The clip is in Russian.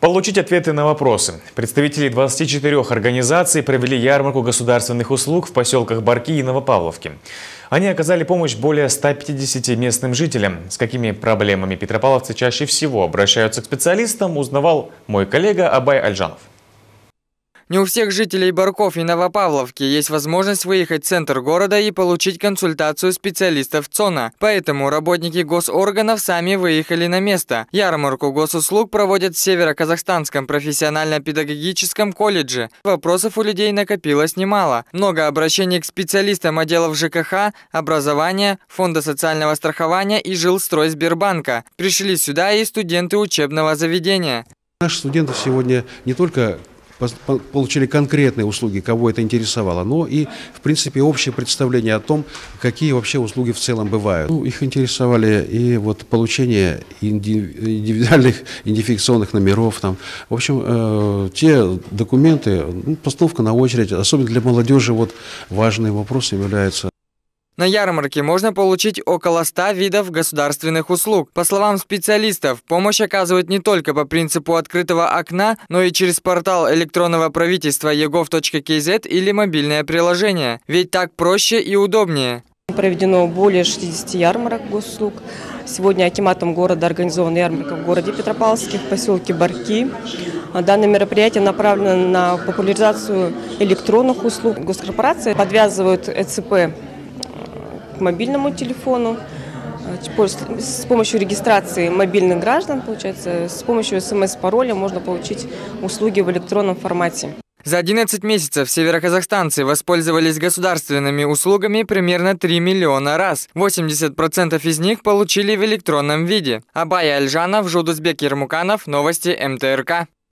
Получить ответы на вопросы. Представители 24 организаций провели ярмарку государственных услуг в поселках Барки и Новопавловке. Они оказали помощь более 150 местным жителям. С какими проблемами петропавловцы чаще всего обращаются к специалистам, узнавал мой коллега Абай Альжанов. Не у всех жителей Барков и Новопавловки есть возможность выехать в центр города и получить консультацию специалистов ЦОНа. Поэтому работники госорганов сами выехали на место. Ярмарку госуслуг проводят в Северо-Казахстанском профессионально-педагогическом колледже. Вопросов у людей накопилось немало. Много обращений к специалистам отделов ЖКХ, образования, Фонда социального страхования и Жилстройсбербанка. Пришли сюда и студенты учебного заведения. Наши студенты сегодня не только получили конкретные услуги, кого это интересовало, но и, в принципе, общее представление о том, какие вообще услуги в целом бывают. Их интересовали и вот получение индивидуальных идентификационных номеров, там, в общем, те документы, постановка на очередь, особенно для молодежи, вот важные вопросы являются. На ярмарке можно получить около 100 видов государственных услуг. По словам специалистов, помощь оказывают не только по принципу открытого окна, но и через портал электронного правительства egov.kz или мобильное приложение. Ведь так проще и удобнее. Проведено более 60 ярмарок госуслуг. Сегодня акиматом города организована ярмарка в городе Петропавловске, в поселке Барки. Данное мероприятие направлено на популяризацию электронных услуг. Госкорпорации подвязывают ЭЦП к мобильному телефону с помощью регистрации мобильных граждан, получается, с помощью СМС-пароля можно получить услуги в электронном формате. За 11 месяцев североказахстанцы воспользовались государственными услугами примерно 3 миллиона раз. 80% из них получили в электронном виде. Абай Альжанов, Жудусбек Ермуканов, новости МТРК.